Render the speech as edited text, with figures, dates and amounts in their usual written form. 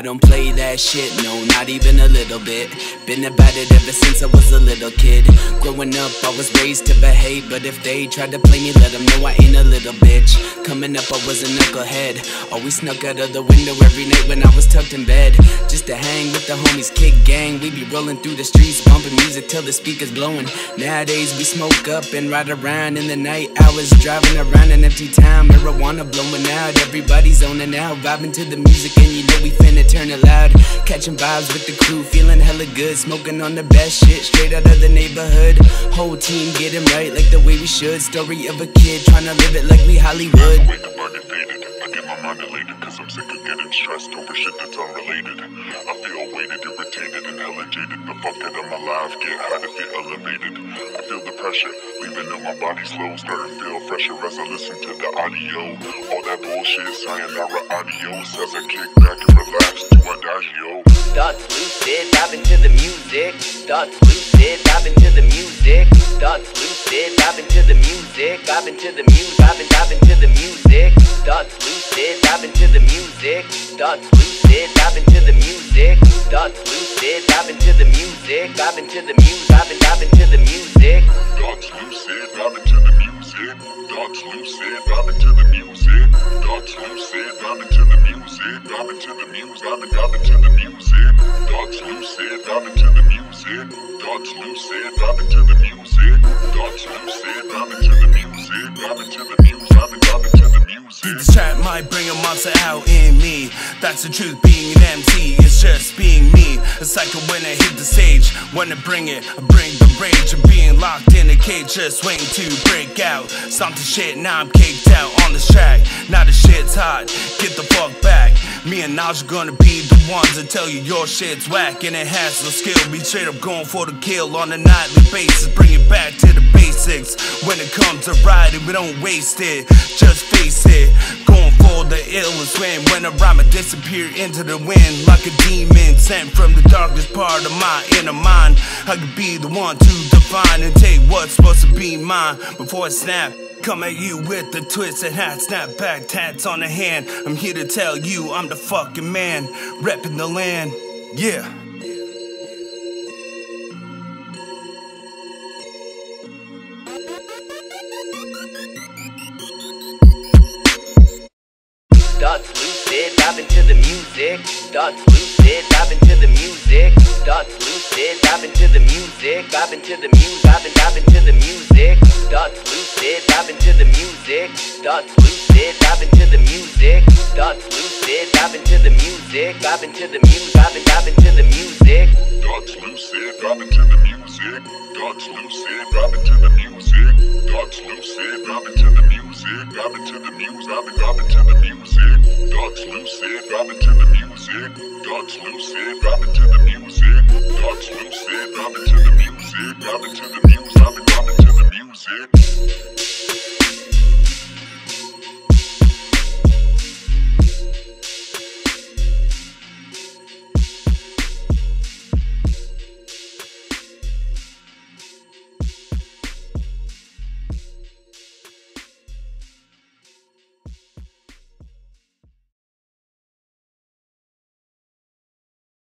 I don't play that shit, no, not even a little bit. Been about it ever since I was a little kid. Growing up, I was raised to behave, but if they tried to play me, let them know I ain't a little bitch. Coming up, I was a knucklehead. Always snuck out of the window every night when I was tucked in bed, just to hang with the homies, kick gang. We be rolling through the streets, bumping music till the speakers blowing. Nowadays, we smoke up and ride around in the night hours, driving around an empty town, marijuana blowing out. Everybody's zoning out, vibing to the music, and you know we finna turn it loud. Catching vibes with the crew, feeling hella good, smoking on the best shit, straight out of the neighborhood. Whole team getting right like the way we should. Story of a kid trying to live it like we Hollywood. I wake up, I get faded, I get my mind elated, cause I'm sick of getting stressed over shit that's unrelated. I feel weighted, irritated, and hella jaded. The fuck that I'm alive, get high to feel elevated. I feel the pressure, leaving in my body slow, starting to feel fresher as I listen to the audio. All that bullshit, sayonara adios, as I kick back and relax to adagio. Thoughts lucid, vibing to the music. Thoughts lucid, vibing to the music. Thoughts lucid, vibing to the music. Vibing to the music, vibing to the music. Thoughts lucid, vibing to the music. Thoughts lucid, vibing to the music. Thoughts lucid, vibing to the music. Vibing to the music, vibing to the music. Thoughts lucid, vibing to the music. Thoughts lucid, vibing to the music. Thoughts lucid, vibing to the music. Vibing to the music, vibing to the music. Thoughts lucid, vibing to the music. Thoughts lucid, vibing to the music. Thoughts lucid, vibing to the music. Vibing to the music, vibing to the music. This track might bring a monster out in me. That's the truth, being an MC is just being me. It's like when I hit the stage, when I bring it, I bring the rage of being locked in a cage, just waiting to break out. Something shit, now I'm caked out on this track. Now the shit's hot, get the fuck back. Me and Naj are gonna be the ones that tell you your shit's whack, and it has no skill. Be straight up going for the kill on a nightly basis. Bring it back to the basics. When it comes to riding, we don't waste it, just face it. Going for the illest when I rhyme, I disappear into the wind like a demon sent from the darkest part of my inner mind. I could be the one to define and take what's supposed to be mine before I snap. Come at you with the twisted hat, snapback tats on the hand. I'm here to tell you I'm the fucking man, reppin' the land, yeah. Thoughts lucid, vibing to the music. Thoughts lucid, vibing to the music. Thoughts lucid, vibing to the music. Vibing to the music, vibing to the music. Thoughts lucid, vibing to the music. Thoughts lucid, vibing to the music. Thoughts lucid, vibing to the music. Vibing to the music, vibing to the music. Thoughts lucid, vibing to the music. Thoughts lucid, vibing to the music. Thoughts lucid, vibing to the music. Vibing to the music, vibing to the music. Thoughts lucid, vibing to the music. Thoughts lucid, vibing to the music. Thoughts lucid, vibing to the music. Vibing to the music, vibing to the music.